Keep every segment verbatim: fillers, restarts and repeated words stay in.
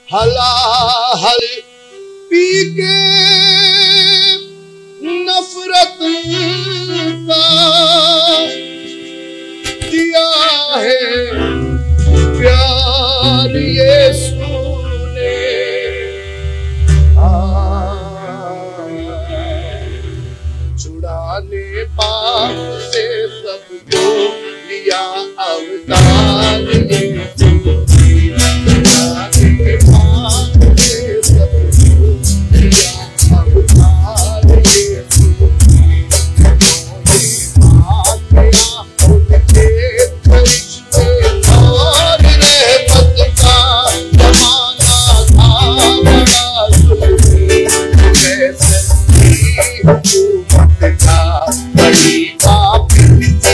हलाहल P के नफरत का दिया है प्यार यीशु ने। छुड़ाने पाप से सबको लिया अवतार यीशु। छुड़ाने पाप से सबको लिया अवतार यीशु। उनके फरिश्ते और रहमत का जमाना था बड़ा सुखी। कैसे हुकूमत का बड़ी पापी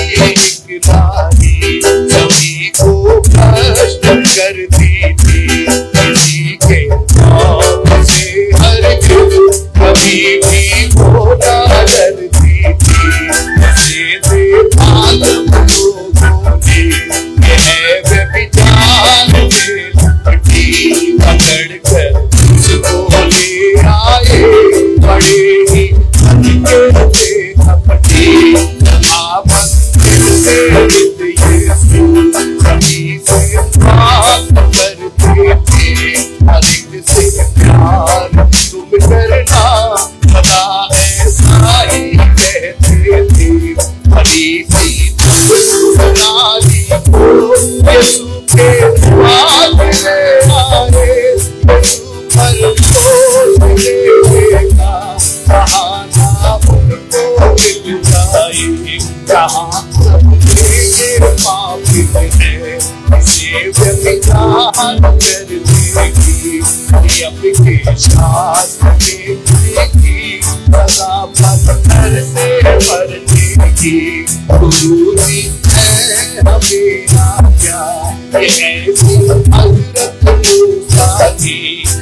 सभी को भ्रष्ट करती थी। किसी के नाम से हर कभी भी वो न डरती थी। से बेपाल लोगों ने यह व्यभिचार में लुटी पकड़ कर उसको ले आए। बड़े ही हल्के से कपटी यीशु सभी से बात करते थे। अधिक से प्यार तुम करना सदा ऐसा ही कहते थे। फरीसी नारी को यीशु के पास ले आए। यीशु पर बोझ लेगा बहाना उनको मिल जाए। जहाँ पापी है इसे व्यभिचार कर देगी। अपने साथ देखी सदा पत्थर से भरनेगी। गुरूरी है हमेरा क्या ये ऐसी हजरत मूसा की।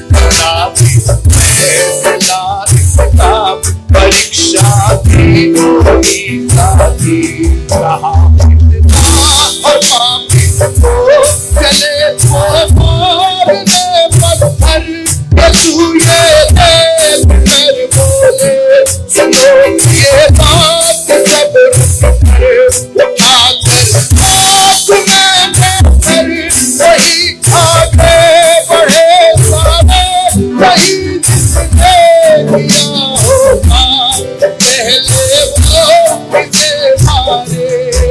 फैसला किताब परीक्षा की कोई साथी। कहा और पापी को चले वो मारने पत्थर। यीशु ये देख कर बोले सुनो ये बात सब्र कर। आकर आँख में कर वही आगे बढ़े सारे। वही जिसने दिया होगा पहले वो इसे मारे।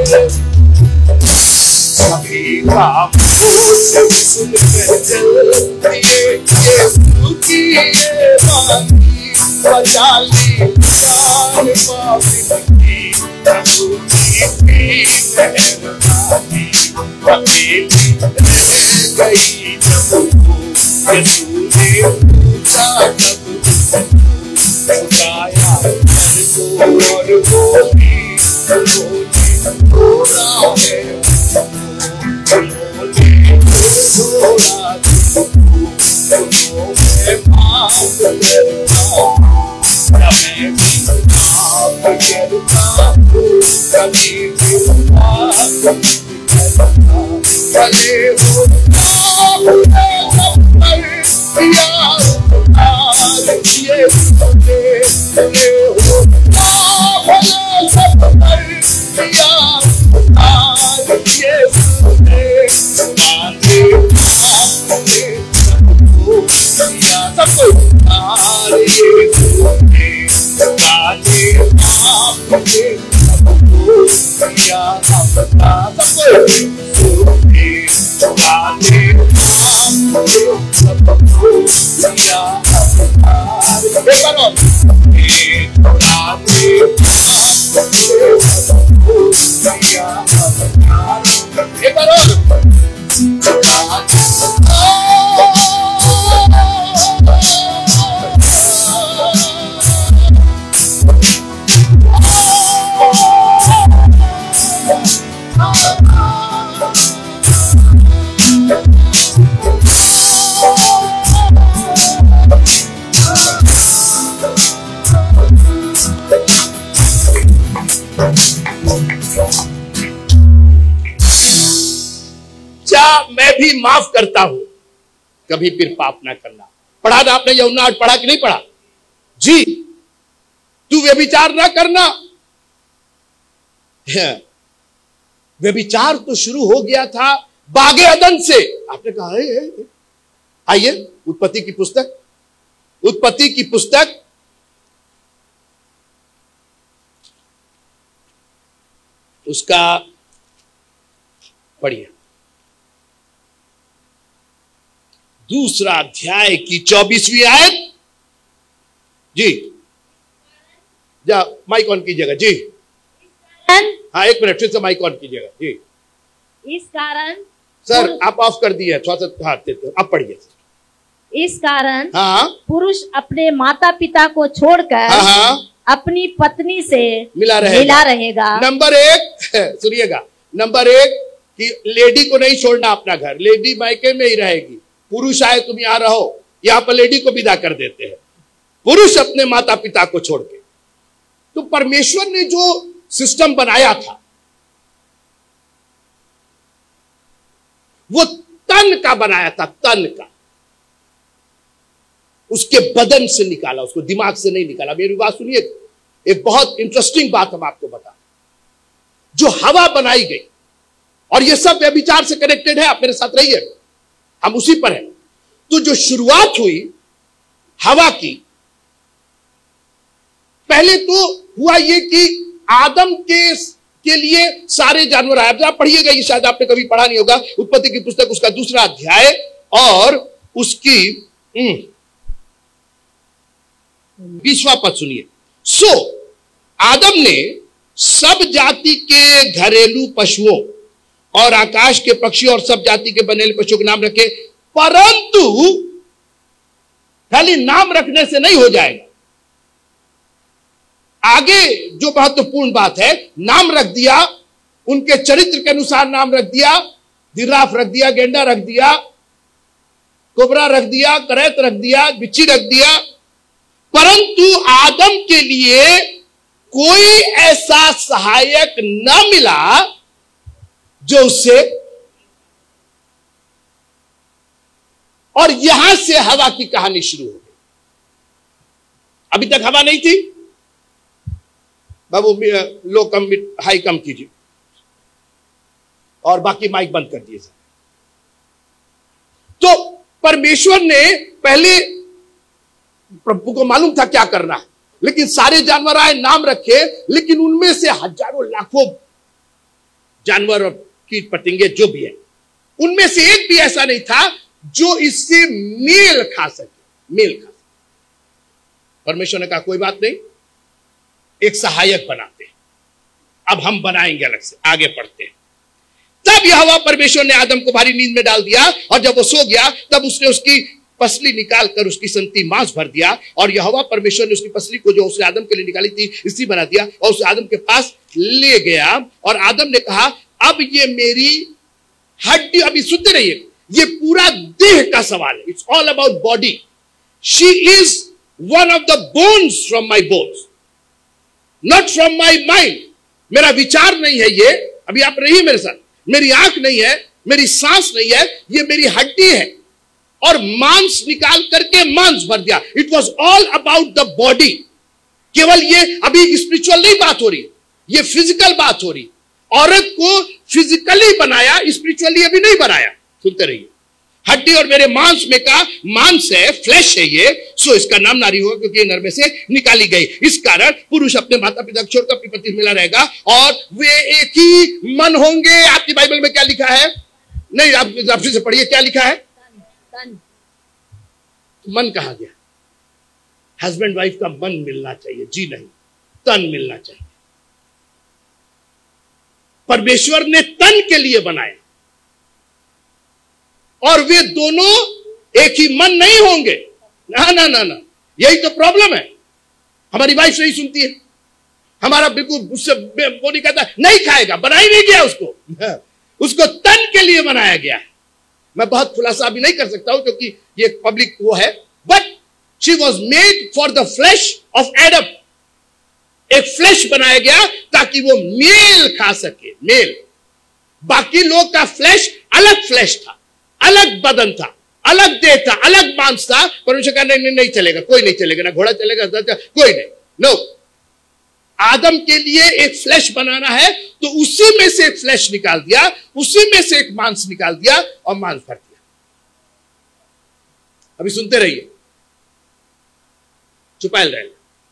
सभी का भूत सुन कर जल्दी यीशु की ये बानी। बचा ली जान पापी की प्रभु की मेहरबानी। अकेली रह गई जब वो यीशु ने पूछा तब उठाया घर को और वो भी उन्होंने थोड़ा है। उन्होंने थोड़ा तुमको मैं माफ करता हूँ। मैं भी माफ करता हूँ। कभी भी माफ करता भले हो यार आज ये सुने भले हो भले सब यार आज ये सुने। आगे आगे सबको या सबको आर ये सुने। आगे आगे सबको या सबका सबको सुने। आगे आगे सबको या सबका एक बार और आगे आगे सबको या सबका एक बार और। मैं भी माफ करता हूं। कभी फिर पाप ना करना। पढ़ा ना आपने यूहन्ना आठ पढ़ा कि नहीं पढ़ा जी? तू व्यभिचार ना करना। व्यभिचार तो शुरू हो गया था बागे अदन से। आपने कहा आइए उत्पत्ति की पुस्तक, उत्पत्ति की पुस्तक उसका पढ़िए, दूसरा अध्याय की चौबीसवीं आयत जी। जा माइक ऑन कीजिएगा जी। हाँ एक मिनट फिर से माइक ऑन कीजिएगा जी। इस कारण सर आप ऑफ कर दिए थोड़ा सा। हाँ आप पढ़िए। इस कारण हाँ पुरुष अपने माता पिता को छोड़कर हाँ, हाँ, अपनी पत्नी से मिला रहेगा, मिला रहेगा। नंबर एक सुनिएगा, नंबर एक कि लेडी को नहीं छोड़ना अपना घर, लेडी मायके में ही रहेगी। पुरुष आए तुम यहां रहो, यहां पर लेडी को विदा कर देते हैं, पुरुष अपने माता पिता को छोड़ के। तो परमेश्वर ने जो सिस्टम बनाया था वो तन का बनाया था, तन का, उसके बदन से निकाला, उसको दिमाग से नहीं निकाला। मेरी बात सुनिए, एक बहुत इंटरेस्टिंग बात हम आपको बता, जो हवा बनाई गई, और ये सब व्यभिचार से कनेक्टेड है, आप मेरे साथ रहिए, हम उसी पर हैं। तो जो शुरुआत हुई हवा की, पहले तो हुआ ये कि आदम के के लिए सारे जानवर आए। आप पढ़िएगा, ये शायद आपने कभी पढ़ा नहीं होगा, उत्पत्ति की पुस्तक उसका दूसरा अध्याय और उसकी बीसवां पद सुनिए। सो आदम ने सब जाति के घरेलू पशुओं और आकाश के पक्षियों और सब जाति के बनेले पशुओं के नाम रखे, परंतु खाली नाम रखने से नहीं हो जाएगा। आगे जो महत्वपूर्ण बात है, नाम रख दिया, उनके चरित्र के अनुसार नाम रख दिया, जिराफ रख दिया, गेंडा रख दिया, कोबरा रख दिया, करैत रख दिया, बिच्छी रख दिया, परंतु आदम के लिए कोई ऐसा सहायक न मिला जो उससे, और यहां से हवा की कहानी शुरू हो गई। अभी तक हवा नहीं थी। बाबू लो कम हाई कम कीजिए और बाकी माइक बंद कर दिए। तो परमेश्वर ने पहले, प्रभु को मालूम था क्या करना है, लेकिन सारे जानवर आए, नाम रखे, लेकिन उनमें से हजारों लाखों जानवर और कीट पतंगे जो भी है, उनमें से एक भी ऐसा नहीं था जो इससे मेल खा सके, मेल खा सके। परमेश्वर ने कहा कोई बात नहीं, एक सहायक बनाते हैं, अब हम बनाएंगे अलग से, आगे पढ़ते हैं। तब यहोवा परमेश्वर ने आदम को भारी नींद में डाल दिया, और जब वो सो गया तब उसने उसकी पसली निकाल कर उसकी संती मांस भर दिया, और यहोवा परमेश्वर ने उसकी पसली को जो उसने आदम के लिए निकाली थी इसी बना दिया, और उसे आदम के पास ले गया। और आदम ने कहा अब ये मेरी हड्डी, अभी सुनते रहिए, ये पूरा देह का सवाल है, it's all about body. She is one of the bones from my bones, not from my mind. मेरा विचार नहीं है ये, अभी आप रहिए मेरे साथ, मेरी आंख नहीं है, मेरी सांस नहीं है, ये मेरी हड्डी है। और मांस निकाल करके मांस भर दिया। It was all about the body. केवल ये अभी स्पिरिचुअल नहीं बात हो रही, ये फिजिकल बात हो रही। औरत को फिजिकली बनाया, स्पिरिचुअली अभी नहीं बनाया। सुनते रहिए, हड्डी और मेरे मांस में का मांस है, फ्लैश है ये, सो इसका नाम नारी होगा क्योंकि नर में से निकाली गई। इस कारण पुरुष अपने माता पिता को छोड़कर अपनी पत्नी से मिला रहेगा और वे एक ही मन होंगे। आपकी बाइबल में क्या लिखा है? नहीं, आप आप फिर से पढ़िए, क्या लिखा है? तन। मन कहा गया? हस्बैंड वाइफ का मन मिलना चाहिए, जी नहीं, तन मिलना चाहिए। परमेश्वर ने तन के लिए बनाया, और वे दोनों एक ही मन नहीं होंगे। ना ना ना ना, यही तो प्रॉब्लम है। हमारी वाइफ नहीं सुनती है, हमारा बिल्कुल उससे वो नहीं कहता, नहीं खाएगा, बना ही नहीं गया उसको, उसको तन के लिए बनाया गया है। मैं बहुत खुलासा भी नहीं कर सकता हूं क्योंकि ये पब्लिक वो है, but she was made for the flesh of Adam. एक फ्लैश बनाया गया ताकि वो मेल खा सके, मेल। बाकी लोग का फ्लैश अलग फ्लैश था, अलग बदन था, अलग देह था, अलग मांस था। परमेश्वर कहा नहीं, नहीं नहीं चलेगा, कोई नहीं चलेगा, ना घोड़ा चलेगा, कोई नहीं। नो, आदम के लिए एक फ्लैश बनाना है तो उसी में से एक फ्लैश निकाल दिया, उसी में से एक मांस निकाल दिया और मांस भर दिया। अभी सुनते रहिए, चुपायल रहे।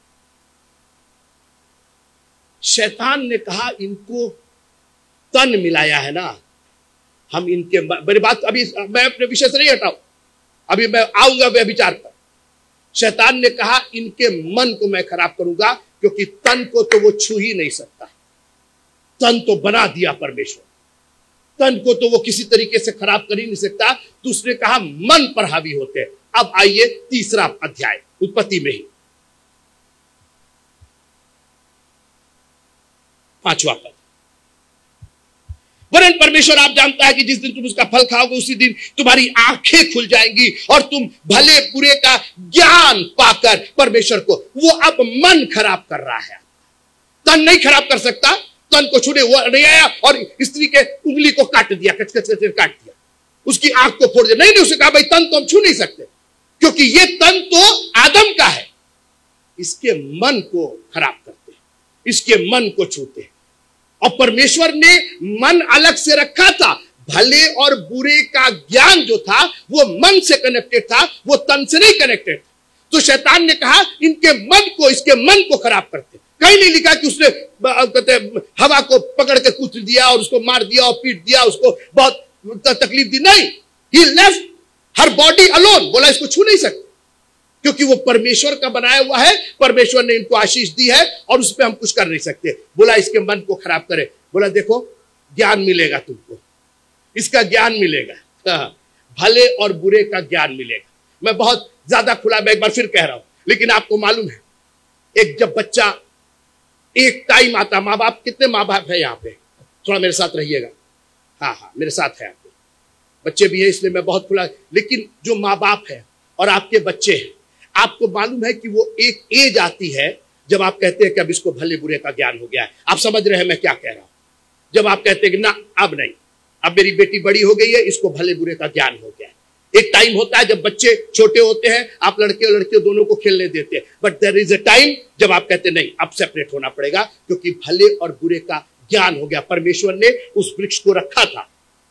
शैतान ने कहा इनको तन मिलाया है ना, हम इनके, मेरी बात अभी मैं अपने विषय से नहीं हटाऊं, अभी मैं आऊंगा व्यभिचार पर। शैतान ने कहा इनके मन को मैं खराब करूंगा, क्योंकि तन को तो वो छू ही नहीं सकता, तन तो बना दिया परमेश्वर, तन को तो वो किसी तरीके से खराब कर ही नहीं सकता। तो उसने कहा मन पर हावी होते हैं। अब आइए तीसरा अध्याय उत्पत्ति में ही पांचवा पद। वरन परमेश्वर आप जानता है कि जिस दिन तुम उसका फल खाओगे उसी दिन तुम्हारी आंखें खुल जाएंगी और तुम भले बुरे का ज्ञान पाकर परमेश्वर को, वो अब मन खराब कर रहा है, तन नहीं खराब कर सकता। तन को छूने वो नहीं आया और स्त्री के उंगली को काट दिया, कच कच कच काट दिया, उसकी आंख को फोड़ दिया। नहीं नहीं, उसे कहा भाई तन तो हम छू नहीं सकते, क्योंकि ये तन तो आदम का है। इसके मन को खराब करते हैं, इसके मन को छूते हैं। और परमेश्वर ने मन अलग से रखा था, भले और बुरे का ज्ञान जो था वो मन से कनेक्टेड था, वो तन से नहीं कनेक्टेड था। तो शैतान ने कहा इनके मन को, इसके मन को खराब करते। कहीं नहीं लिखा कि उसने कहते हवा को पकड़ के कूच दिया और उसको मार दिया और पीट दिया, उसको बहुत तकलीफ दी। नहीं, he left her body alone, बोला इसको छू नहीं सकते, क्योंकि वो परमेश्वर का बनाया हुआ है, परमेश्वर ने इनको आशीष दी है और उस पर हम कुछ कर नहीं सकते। बोला इसके मन को खराब करे, बोला देखो ज्ञान मिलेगा तुमको, इसका ज्ञान मिलेगा, भले और बुरे का ज्ञान मिलेगा। मैं बहुत ज्यादा खुला मैं एक बार फिर कह रहा हूं, लेकिन आपको मालूम है एक जब बच्चा, एक टाइम आता, माँ बाप, कितने माँ बाप है यहाँ पे, थोड़ा मेरे साथ रहिएगा, हाँ हाँ मेरे साथ है, आपके बच्चे भी है इसलिए मैं बहुत खुला, लेकिन जो माँ बाप है और आपके बच्चे हैं, आपको मालूम है कि वो एक एज आती है जब आप कहते हैं कि अब इसको भले बुरे का ज्ञान हो गया है। आप समझ रहे हैं मैं क्या कह रहा हूं? जब आप कहते हैं कि ना अब नहीं, अब मेरी बेटी बड़ी हो गई है, इसको भले बुरे का ज्ञान हो गया है। एक टाइम होता है जब बच्चे छोटे होते हैं, आप लड़के और लड़कियों दोनों को खेलने देते हैं, but there is a time जब आप कहते नहीं अब सेपरेट होना पड़ेगा, क्योंकि भले और बुरे का ज्ञान हो गया। परमेश्वर ने उस वृक्ष को रखा था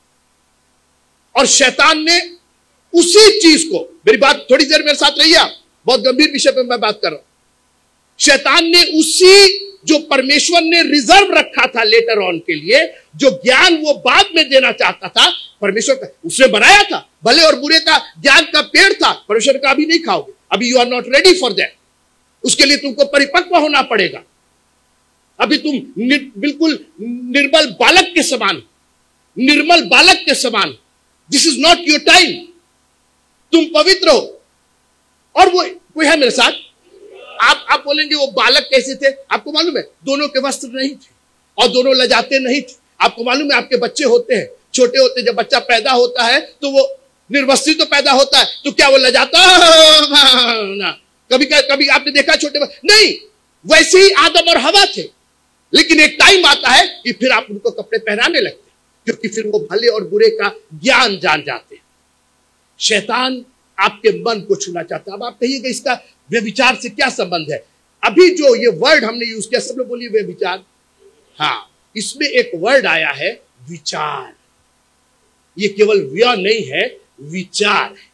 और शैतान ने उसी चीज को, मेरी बात थोड़ी देर मेरे साथ रहिए, बहुत गंभीर विषय पर मैं बात कर रहा हूं। शैतान ने उसी जो परमेश्वर ने रिजर्व रखा था लेटर ऑन के लिए, जो ज्ञान वो बाद में देना चाहता था, परमेश्वर का उसने बनाया था, भले और बुरे का ज्ञान का पेड़ था। परमेश्वर का अभी नहीं खाओगे, अभी you are not ready for that, उसके लिए तुमको परिपक्व होना पड़ेगा। अभी तुम निर, बिल्कुल निर्बल बालक के समान, निर्मल बालक के समान, this is not your time, तुम पवित्र हो। और वो कोई है मेरे साथ? आप आप बोलेंगे वो बालक कैसे थे? आपको मालूम है दोनों के वस्त्र नहीं थे और दोनों लजाते नहीं थे। आपको मालूम है आपके बच्चे होते हैं, छोटे होते, जब बच्चा पैदा होता है तो वो निर्वस्त्री तो पैदा होता है, तो क्या वो लजाता ना? कभी कभी आपने देखा छोटे नहीं, वैसे ही आदम और हवा थे। लेकिन एक टाइम आता है कि फिर आप उनको कपड़े पहनाने लगते, क्योंकि फिर वो भले और बुरे का ज्ञान जान जाते। शैतान आपके मन को छूना चाहता है। अब आप कहिएगा इसका व्यभिचार से क्या संबंध है? अभी जो ये वर्ड हमने यूज किया, सब लोग बोलिए व्यभिचार। हाँ, इसमें एक वर्ड आया है विचार। ये केवल व्यय नहीं है, विचार है।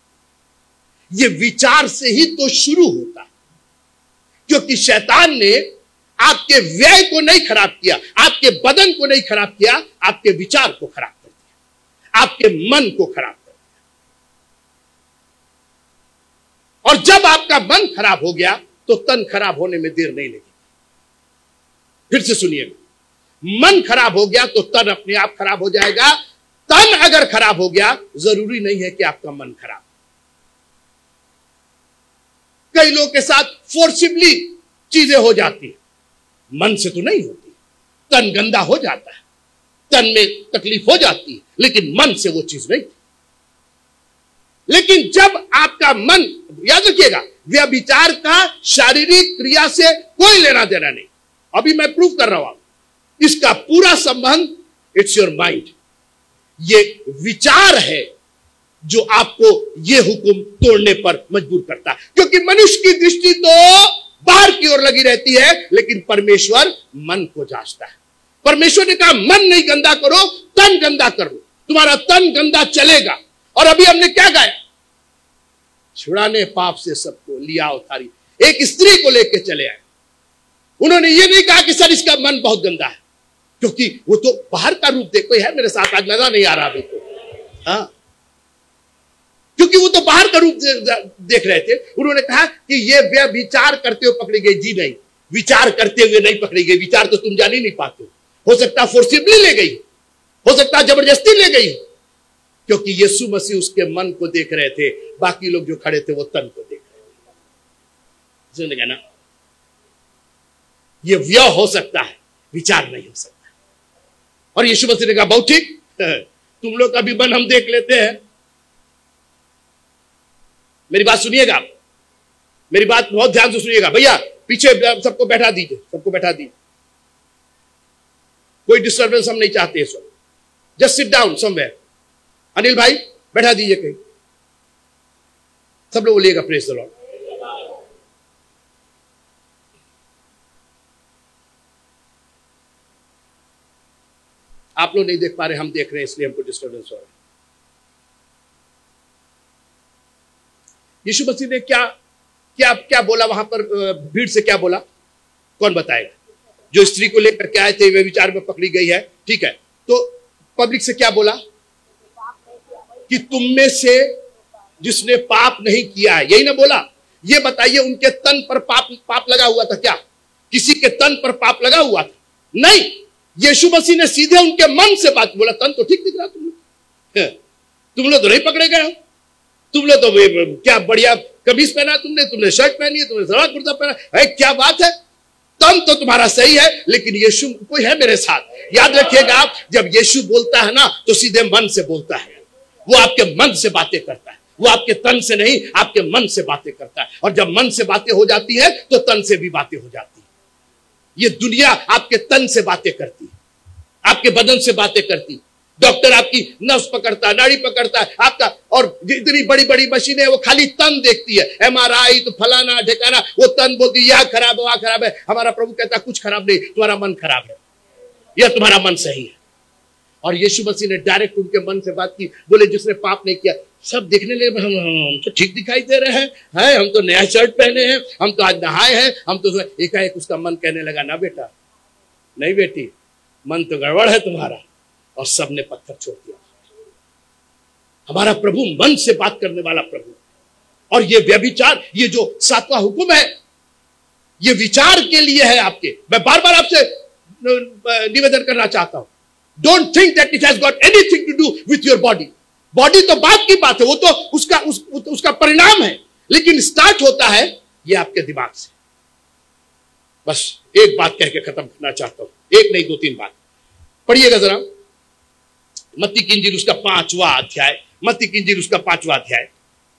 ये विचार से ही तो शुरू होता है, क्योंकि शैतान ने आपके व्यय को नहीं खराब किया, आपके बदन को नहीं खराब किया, आपके विचार को खराब कर दिया, आपके मन को खराब कर दिया। और जब आपका मन खराब हो गया तो तन खराब होने में देर नहीं लगेगी। फिर से सुनिएगा, मन खराब हो गया तो तन अपने आप खराब हो जाएगा। तन अगर खराब हो गया, जरूरी नहीं है कि आपका मन खराब। कई लोगों के साथ फोर्सिबली चीजें हो जाती है, मन से तो नहीं होती। तन गंदा हो जाता है, तन में तकलीफ हो जाती है, लेकिन मन से वो चीज नहीं। लेकिन जब आपका मन, याद रखिएगा, व्यभिचार का शारीरिक क्रिया से कोई लेना देना नहीं। अभी मैं प्रूव कर रहा हूं, इसका पूरा संबंध इट्स योर माइंड। ये विचार है जो आपको ये हुक्म तोड़ने पर मजबूर करता है। क्योंकि मनुष्य की दृष्टि तो बाहर की ओर लगी रहती है, लेकिन परमेश्वर मन को जांचता है। परमेश्वर ने कहा मन नहीं गंदा करो, तन गंदा करो, तुम्हारा तन गंदा चलेगा। और अभी हमने क्या गाया? छुड़ाने पाप से सबको लिया उतारी। एक स्त्री को लेकर चले आए। उन्होंने ये नहीं कहा कि सर इसका मन बहुत गंदा है, क्योंकि वो तो बाहर का रूप देख, कोई है मेरे साथ आज नजर नहीं आ रहा अभी तो, हाँ, क्योंकि वो तो बाहर का रूप देख रहे थे। उन्होंने कहा कि ये व्यभिचार करते हुए पकड़ी गई। जी नहीं, विचार करते हुए नहीं पकड़ी गई। विचार तो तुम जान ही नहीं पाते हो। हो सकता फोर्सिबली ले गई, हो सकता जबरदस्ती ले गई, क्योंकि यीशु मसीह उसके मन को देख रहे थे, बाकी लोग जो खड़े थे वो तन को देख रहे थे। समझ गए ना? ये व्यय हो सकता है, विचार नहीं हो सकता। और यीशु मसीह ने कहा बहुत ठीक, तुम लोग का भी मन हम देख लेते हैं। मेरी बात सुनिएगा, आप मेरी बात बहुत ध्यान से सुनिएगा। भैया पीछे सबको बैठा दीजिए, सबको बैठा दीजिए, कोई डिस्टर्बेंस हम नहीं चाहते इस वक्त। Just sit down somewhere. Anil भाई बैठा दीजिए कहीं, सब लोग बोलिएगा प्रेज द लॉर्ड। आप लोग नहीं देख पा रहे, हम देख रहे हैं, इसलिए हमको डिस्टर्बेंस हो रहा है। यीशु मसीह ने क्या क्या क्या बोला वहां पर? भीड़ से क्या बोला? कौन बताएगा? जो स्त्री को लेकर के आए थे, वे विचार में पकड़ी गई है, ठीक है। तो पब्लिक से क्या बोला? कि तुम में से जिसने पाप नहीं किया है, यही ना बोला? ये बताइए उनके तन पर पाप पाप लगा हुआ था क्या? किसी के तन पर पाप लगा हुआ था? नहीं। यीशु मसीह ने सीधे उनके मन से बात बोला। तन तो ठीक दिख रहा तुम लोग, तुम लोग तो नहीं पकड़े गए हो, तुम लोग तो क्या बढ़िया कमीज पहना तुमने, तुमने शर्ट पहनी है, तुमने सलवार कुर्ता पहना है, क्या बात है, तन तो तुम्हारा सही है, लेकिन यीशु कोई है मेरे साथ। याद रखिएगा, जब यीशु बोलता है ना तो सीधे मन से बोलता है। वो आपके मन से बातें करता है, वो आपके तन से नहीं, आपके मन से बातें करता है। और जब मन से बातें हो जाती है तो तन से भी बातें हो जाती है। ये दुनिया आपके तन से बातें करती है, आपके बदन से बातें करती है। डॉक्टर आपकी नस पकड़ता है, नाड़ी पकड़ता है आपका, और जितनी बड़ी बड़ी मशीनें है वो खाली तन देखती है। एमआरआई तो फलाना ढेकाना, वो तन बोलती है यह खराब है, वहां खराब है। हमारा प्रभु कहता है कुछ खराब नहीं, तुम्हारा मन खराब है या तुम्हारा मन सही है। और यीशु मसीह ने डायरेक्ट उनके मन से बात की। बोले जिसने पाप नहीं किया। सब देखने लगे, हम, हम तो ठीक दिखाई दे रहे हैं, है, हम तो नया शर्ट पहने हैं, हम तो आज नहाए हैं, हम तो। एकाएक उसका मन कहने लगा, ना बेटा, नहीं बेटी, मन तो गड़बड़ है तुम्हारा। और सबने पत्थर छोड़ दिया। हमारा प्रभु मन से बात करने वाला प्रभु। और ये व्यभिचार, ये जो सातवां हुक्म है, ये विचार के लिए है आपके। मैं बार बार आपसे निवेदन करना चाहता हूं, don't think that it has got anything to do with your body. Body तो बात की बात है, वो तो उसका उस, उसका परिणाम है, लेकिन स्टार्ट होता है ये आपके दिमाग से। बस एक बात कह के खत्म करना चाहता हूं, एक नहीं दो तीन बात। पढ़िएगा जरा मत्ती की इंजील उसका पांचवा अध्याय, मत्ती की इंजील उसका पांचवा अध्याय।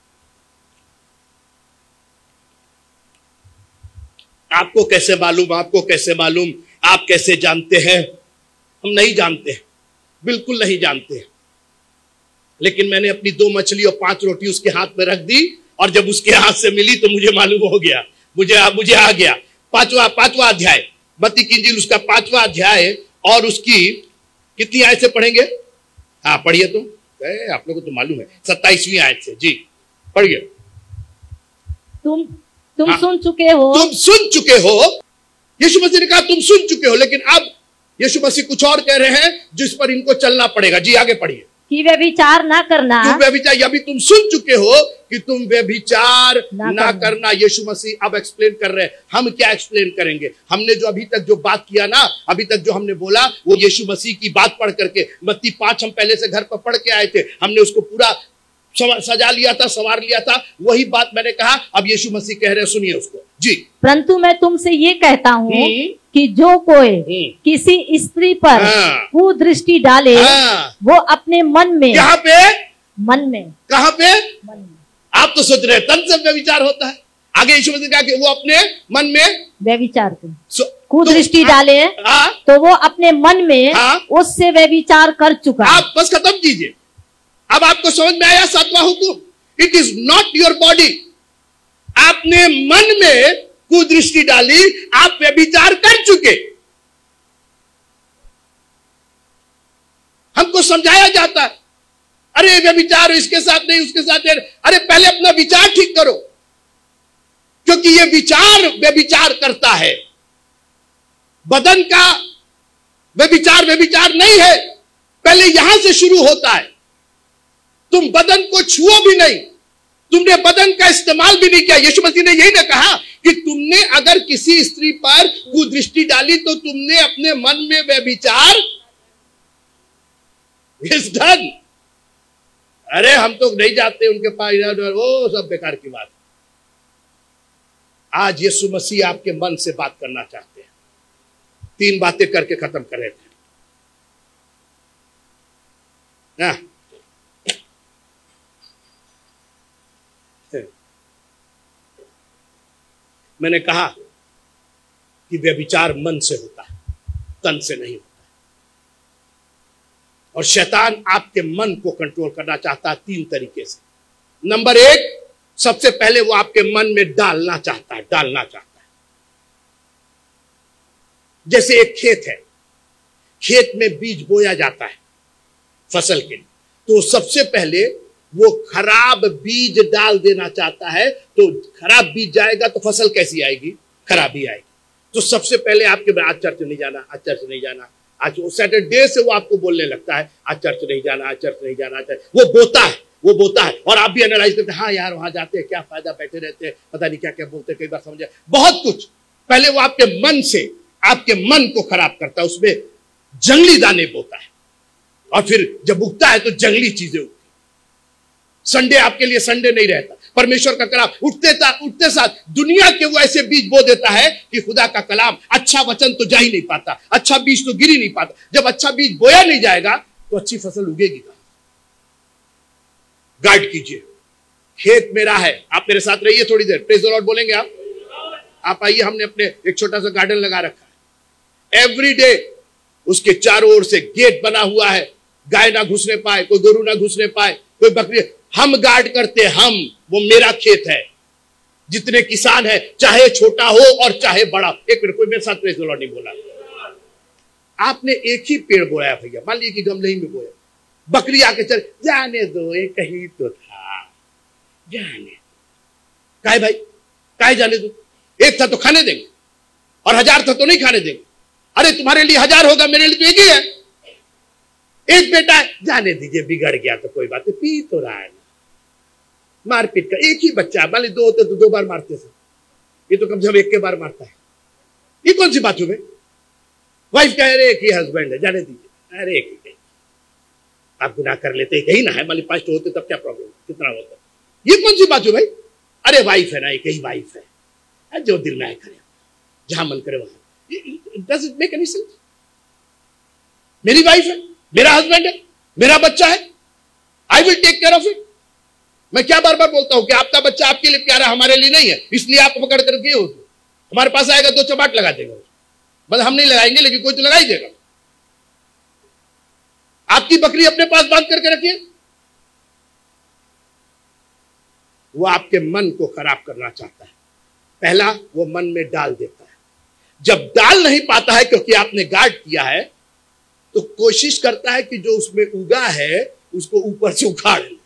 आपको कैसे मालूम, आपको कैसे मालूम, आप कैसे जानते हैं? हम नहीं जानते हैं, बिल्कुल नहीं जानते हैं। लेकिन मैंने अपनी दो मछली और पांच रोटी उसके हाथ में रख दी, और जब उसके हाथ से मिली तो मुझे मालूम हो गया, मुझे मुझे आ गया। पांचवा पांचवा अध्याय मत्ती की इंजील उसका पांचवा अध्याय, और उसकी कितनी आयत से पढ़ेंगे? हाँ पढ़िए, तुम आप लोगों को तो मालूम है, सत्ताईसवीं आयत से। जी पढ़िए। तुम तुम हाँ, सुन चुके हो, तुम सुन चुके हो। यीशु मसीह ने कहा तुम सुन चुके हो, लेकिन अब यीशु मसीह कुछ और कह रहे हैं जिस पर इनको चलना पड़ेगा। जी आगे पढ़िए। कि व्यभिचार ना करना। तुम व्यभिचार, अभी तुम सुन चुके हो कि तुम व्यभिचार ना ना करना। करना। यीशु मसीह अब एक्सप्लेन कर रहे हैं। हम क्या एक्सप्लेन करेंगे? हमने जो अभी तक जो बात किया ना, अभी तक जो हमने बोला, वो यीशु मसीह की बात पढ़ करके, मत्ती पांच हम पहले से घर पर पढ़ के आए थे, हमने उसको पूरा सजा लिया था, संवार लिया था। वही बात मैंने कहा, अब यीशु मसीह कह रहे हैं, सुनिए उसको। जी। परंतु मैं तुमसे ये कहता हूँ हम्म। कि जो कोई हम्म। किसी स्त्री पर हाँ। कुदृष्टि डाले, हाँ। वो अपने मन में, यहाँ पे, मन में, कहाँ पे? मन में आप तो सोच रहे हैं तन से व्यभिचार होता है। आगे यीशु मसीह ने कहा कि वो अपने मन में व्यभिचार को सो- कुदृष्टि तो- डाले, हाँ, तो वो अपने मन में हाँ। उससे व्यभिचार कर चुका है। आप बस खत्म कीजिए। अब आपको समझ में आया सातवां हुक्म? It is not your body. आपने मन में कुदृष्टि डाली, आप व्यभिचार कर चुके। हमको समझाया जाता है, अरे व्यभिचार इसके साथ नहीं, उसके साथ नहीं। अरे पहले अपना विचार ठीक करो, क्योंकि यह विचार व्यभिचार करता है। बदन का व्यभिचार व्यभिचार नहीं है, पहले यहां से शुरू होता है। तुम बदन को छुओ भी नहीं, तुमने बदन का इस्तेमाल भी नहीं किया। यीशु मसीह ने यही ना कहा कि तुमने अगर किसी स्त्री पर कुदृष्टि डाली तो तुमने अपने मन में व्यभिचार इज डन। अरे हम तो नहीं जाते उनके पास, वो सब बेकार की बात। आज यीशु मसीह आपके मन से बात करना चाहते हैं। तीन बातें करके खत्म कर रहे थे ना। मैंने कहा कि व्यभिचार मन से होता है, तन से नहीं होता। और शैतान आपके मन को कंट्रोल करना चाहता है तीन तरीके से। नंबर एक, सबसे पहले वो आपके मन में डालना चाहता है, डालना चाहता है। जैसे एक खेत है, खेत में बीज बोया जाता है फसल के लिए, तो सबसे पहले वो खराब बीज डाल देना चाहता है। तो खराब बीज जाएगा तो फसल कैसी आएगी? खराबी आएगी। तो सबसे पहले आपके आज चर्च नहीं जाना, आज चर्च नहीं जाना, आज वो सैटरडे से वो आपको बोलने लगता है आज चर्च नहीं जाना, आज चर्च नहीं जाना। वो बोता है, वो बोता है। और आप भी एनालाइज करते हैं, हाँ यार वहां जाते हैं क्या फायदा, बैठे रहते हैं, पता नहीं क्या क्या बोलते, कई बार समझे बहुत कुछ। पहले वो आपके मन से, आपके मन को खराब करता है, उसमें जंगली दाने बोता है। और फिर जब उगता है तो जंगली चीजें उगती। संडे आपके लिए संडे नहीं रहता, परमेश्वर का कलाम उठते उठते साथ दुनिया के वो ऐसे बीज बो देता है कि खुदा का कलाम, अच्छा वचन तो जा ही नहीं पाता, अच्छा बीज तो गिर ही नहीं पाता। जब अच्छा बीज बोया नहीं जाएगा तो अच्छी फसल उगेगी कहां? गार्ड कीजिए। खेत मेरा है, आप मेरे साथ रहिए थोड़ी देर, प्रेज द लॉर्ड बोलेंगे आप आप आइए। हमने अपने एक छोटा सा गार्डन लगा रखा है। एवरी डे उसके चारों ओर से गेट बना हुआ है, गाय ना घुसने पाए, कोई गोरू ना घुसने पाए, कोई बकरी। हम गार्ड करते, हम, वो मेरा खेत है। जितने किसान है, चाहे छोटा हो और चाहे बड़ा। एक मिनट, कोई मेरे साथ प्रेज द लॉर्ड नहीं बोला। आपने एक ही पेड़ बोया भैया, मान लीजिए कि गमले ही में बोया, बकरी आके चल, जाने दो, एक कहीं तो था, जाने दो। काहे भाई, काहे जाने दो? एक था तो खाने देंगे, और हजार था तो नहीं खाने देंगे। अरे तुम्हारे लिए हजार होगा, मेरे लिए तो एक ही है। एक बेटा है, जाने दीजिए, बिगड़ गया तो कोई बात नहीं, पी तो रहा है। मारपीट का एक ही बच्चा है, मान ली दो होते तो दो बार मारते थे, ये तो कम से कम एक के बार मारता है। ये कौन सी बात हुई? वाइफ कह रहे एक ही हस्बैंड है, जाने दीजिए, अरे एक ही, आप गुनाह कर लेते एक ही ना है, मान ली पांच तो होते तब क्या प्रॉब्लम, कितना होता? ये कौन सी बात हुई भाई? अरे वाइफ है ना, एक ही वाइफ है, जो दिल में आए करे, जहां मन करे वहां। Does it make any sense? मेरी वाइफ है, मेरा हस्बैंड है, मेरा बच्चा है, I will take care of it. मैं क्या बार बार बोलता हूं कि आपका बच्चा आपके लिए प्यारा, हमारे लिए नहीं है, इसलिए आप पकड़ करके हो, हमारे पास आएगा दो चपाट लगा देगा। बस हम नहीं लगाएंगे, लेकिन कोई तो लगा ही देगा। आपकी बकरी अपने पास बांध करके रखिए। वो आपके मन को खराब करना चाहता है। पहला, वो मन में डाल देता है। जब डाल नहीं पाता है क्योंकि आपने गार्ड किया है, तो कोशिश करता है कि जो उसमें उगा है उसको ऊपर से उखाड़ ले।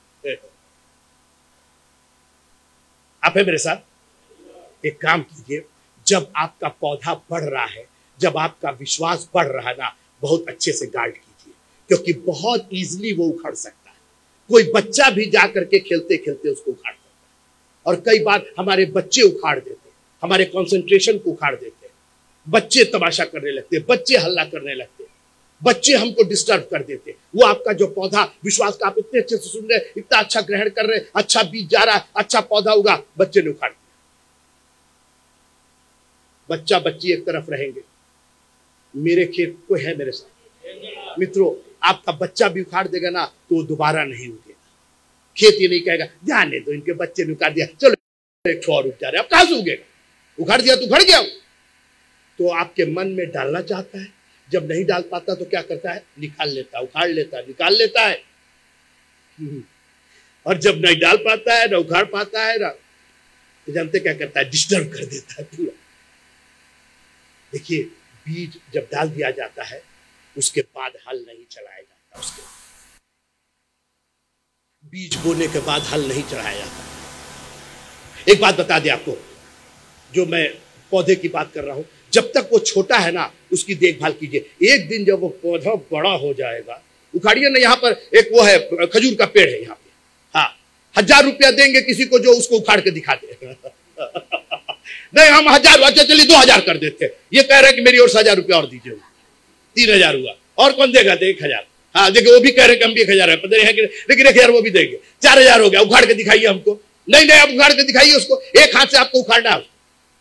आप है मेरे साथ? एक काम कीजिए, जब आपका पौधा बढ़ रहा है, जब आपका विश्वास बढ़ रहा है ना, बहुत अच्छे से गार्ड कीजिए, क्योंकि बहुत इजीली वो उखड़ सकता है। कोई बच्चा भी जाकर के खेलते खेलते उसको उखाड़ सकता है। और कई बार हमारे बच्चे उखाड़ देते, हमारे कंसंट्रेशन को उखाड़ देते, बच्चे तमाशा करने लगते, बच्चे हल्ला करने लगते, बच्चे हमको डिस्टर्ब कर देते। वो आपका जो पौधा विश्वास का, आप इतने अच्छे से सुन रहे, इतना अच्छा ग्रहण कर रहे, अच्छा बीज जा रहा है, अच्छा पौधा उगा, बच्चे ने उखाड़ दिया। बच्चा बच्ची एक तरफ रहेंगे, मेरे खेत को है मेरे साथ। मित्रों, आपका बच्चा भी उखाड़ देगा ना तो वो दोबारा नहीं उगेगा। खेत ये नहीं कहेगा जाने दो, इनके बच्चे ने उखाड़ दिया, चलो एक और उग जा रहे, अब कहां से उगेगा? उखाड़ दिया तो उखड़ गया। तो आपके मन में डालना चाहता है, जब नहीं डाल पाता तो क्या करता है? निकाल लेता है, उखाड़ लेता है, निकाल लेता है। और जब नहीं डाल पाता है, ना उखाड़ पाता है, ना तो जानते क्या करता है, डिस्टर्ब कर देता है पूरा। देखिए, बीज जब डाल दिया जाता है उसके बाद हल नहीं चलाया जाता, उसके बीज बोने के बाद हल नहीं चढ़ाया जाता। एक बात बता दें आपको, जो मैं पौधे की बात कर रहा हूं, जब तक वो छोटा है ना उसकी देखभाल कीजिए। एक दिन जब वो पौधा बड़ा हो जाएगा, उखाड़िए ना। यहाँ पर एक वो है खजूर का पेड़ है यहाँ पे, हाँ, हजार रुपया देंगे किसी को जो उसको उखाड़ के दिखा दे। नहीं, हम हजार, अच्छा चलिए दो हजार कर देते। ये कह रहे हैं कि मेरी ओर से हजार रुपया और दीजिए, तीन हजार हुआ। और कौन देगा? तो एक हजार। हाँ देखिए, वो भी कह रहे हैं कि हम भी एक हजार है, पता नहीं है कि, लेकिन एक हजार वो भी देंगे। चार हजार हो गया, उखाड़ के दिखाइए हमको। नहीं नहीं, आप उखाड़ के दिखाइए उसको, एक हाथ से आपको उखाड़ना है।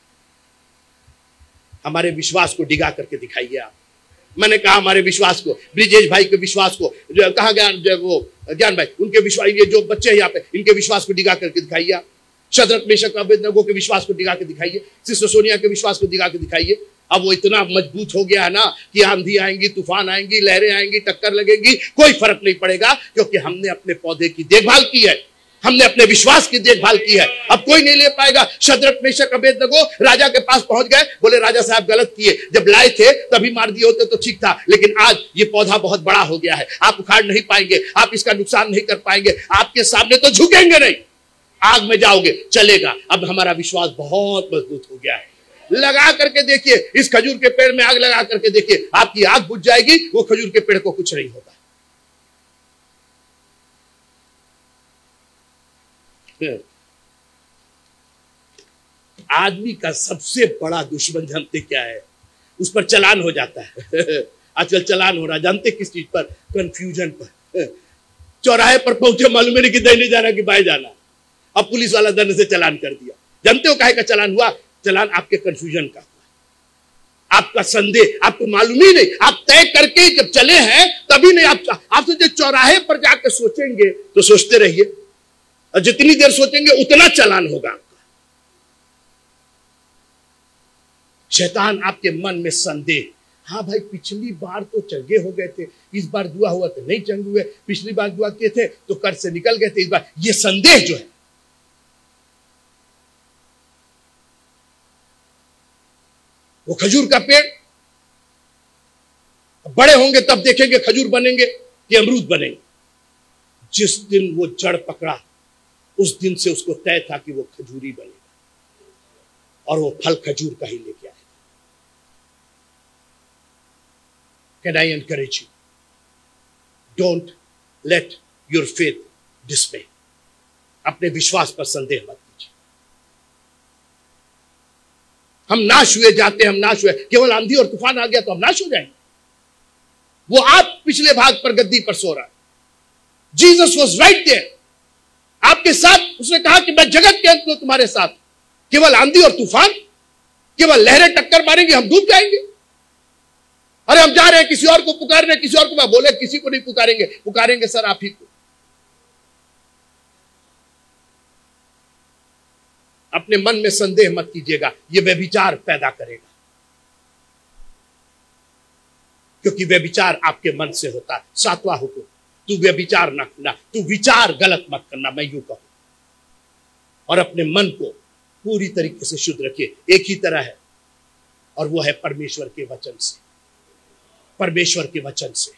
हमारे विश्वास को डिगा करके दिखाइए आप। मैंने कहा हमारे विश्वास को, ब्रिजेश भाई के विश्वास को, जो कहा गया जो वो ज्ञान भाई, उनके विश्वास, ये जो बच्चे हैं यहाँ पे, इनके विश्वास को डिगा करके दिखाइए आप। शद्रक मेशक अबेदनगो के विश्वास को दिखा के दिखाइए, सिस्टर सोनिया के विश्वास को दिखा के दिखाइए। अब वो इतना मजबूत हो गया है ना कि आंधी आएंगी, तूफान आएंगी, लहरें आएंगी, टक्कर लगेगी, कोई फर्क नहीं पड़ेगा, क्योंकि हमने अपने पौधे की देखभाल की है, हमने अपने विश्वास की देखभाल की है। अब कोई नहीं ले पाएगा। शद्रक मेशक अबेदनगो राजा के पास पहुंच गए, बोले राजा साहब गलत किए, जब लाए थे तभी मार दिए होते तो ठीक था, लेकिन आज ये पौधा बहुत बड़ा हो गया है, आप उखाड़ नहीं पाएंगे, आप इसका नुकसान नहीं कर पाएंगे, आपके सामने तो झुकेंगे नहीं, आग में जाओगे, चलेगा। अब हमारा विश्वास बहुत मजबूत हो गया है। लगा करके देखिए, इस खजूर के पेड़ में आग लगा करके देखिए, आपकी आग बुझ जाएगी, वो खजूर के पेड़ को कुछ नहीं होगा। आदमी का सबसे बड़ा दुश्मन जानते क्या है? उस पर चलान हो जाता है। आजकल चलान हो रहा है, जानते किस चीज पर? कंफ्यूजन पर। चौराहे पर पहुंचे, मालूम है नहीं कि दाहिने जाना कि बाएं जाना, अब पुलिस वाला दंड से चलान कर दिया। जानते हो काहे का चलान हुआ? चलान आपके कंफ्यूजन का हुआ, आपका संदेह, आपको मालूम ही नहीं, आप तय करके जब चले हैं तभी नहीं। आप आप तो चौराहे पर जाकर सोचेंगे तो सोचते रहिए, और जितनी देर सोचेंगे उतना चलान होगा आपका। शैतान आपके मन में संदेह, हाँ भाई पिछली बार तो चंगे हो गए थे, इस बार दुआ हुआ तो नहीं चंगे हुए, पिछली बार दुआ किए थे तो कर्ज से निकल गए थे, इस बार ये संदेह जो है। वो खजूर का पेड़ बड़े होंगे तब देखेंगे खजूर बनेंगे कि अमरूद बनेंगे। जिस दिन वो जड़ पकड़ा उस दिन से उसको तय था कि वो खजूरी बनेगा और वो फल खजूर का ही लेके आएगा। Can I encourage you? Don't let your faith dismay. अपने विश्वास पर संदेह मत कीजिए। हम नाश हुए जाते, हम नाश हुए, केवल आंधी और तूफान आ गया तो हम नाश हो जाएंगे। वो आप पिछले भाग पर गद्दी पर सो रहा है। जीसस वॉज राइट देयर, आपके साथ। उसने कहा कि मैं जगत के अंत में तुम्हारे साथ। केवल आंधी और तूफान, केवल लहरें टक्कर मारेंगे, हम डूब जाएंगे। अरे हम जा रहे हैं किसी और को पुकारने, किसी और को, मैं बोले किसी को नहीं पुकारेंगे, पुकारेंगे सर आप ही को। अपने मन में संदेह मत कीजिएगा, यह व्यभिचार पैदा करेगा, क्योंकि व्यभिचार आपके मन से होता है। सातवां हुक्म, तू व्यभिचार न करना, तू विचार गलत मत करना, मैं यूं कहूं। और अपने मन को पूरी तरीके से शुद्ध रखिए। एक ही तरह है और वो है परमेश्वर के वचन से, परमेश्वर के वचन से।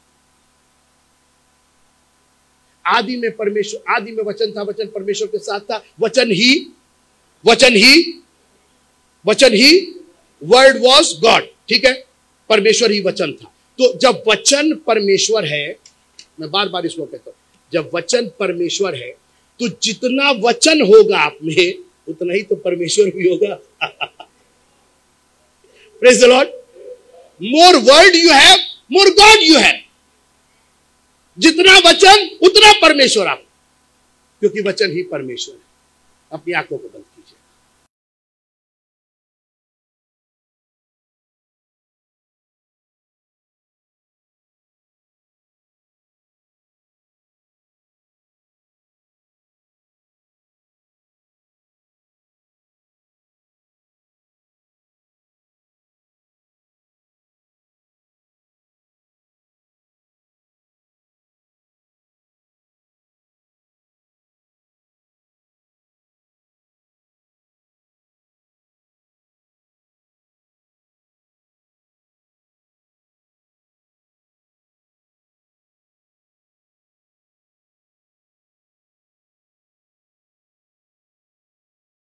आदि में परमेश्वर, आदि में वचन था, वचन परमेश्वर के साथ था, वचन ही वचन ही वचन ही वर्ड वॉज गॉड। ठीक है, परमेश्वर ही वचन था। तो जब वचन परमेश्वर है, मैं बार बार इसको कहता हूं, जब वचन परमेश्वर है तो जितना वचन होगा आप में उतना ही तो परमेश्वर भी होगा। Praise the Lord. More word you have, more God you have. जितना वचन उतना परमेश्वर आप, क्योंकि वचन ही परमेश्वर है। अपनी आंखों को बंद कीजिए।